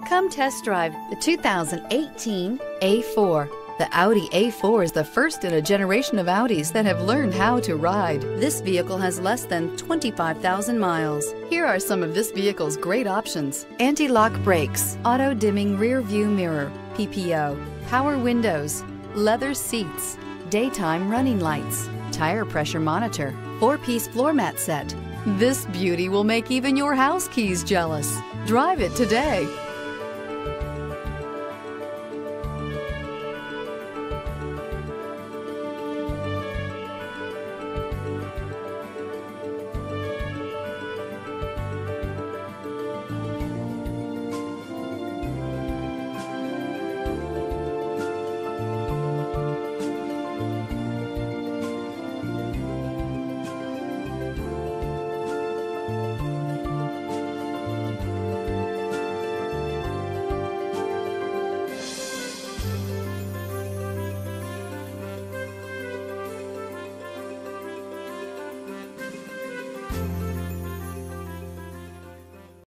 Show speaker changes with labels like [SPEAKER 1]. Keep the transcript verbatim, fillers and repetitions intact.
[SPEAKER 1] Come test drive the two thousand eighteen A four. The Audi A four is the first in a generation of Audis that have learned how to ride. This vehicle has less than twenty-five thousand miles. Here are some of this vehicle's great options: anti-lock brakes, auto-dimming rear view mirror, P P O, power windows, leather seats, daytime running lights, tire pressure monitor, four-piece floor mat set. This beauty will make even your house keys jealous. Drive it today.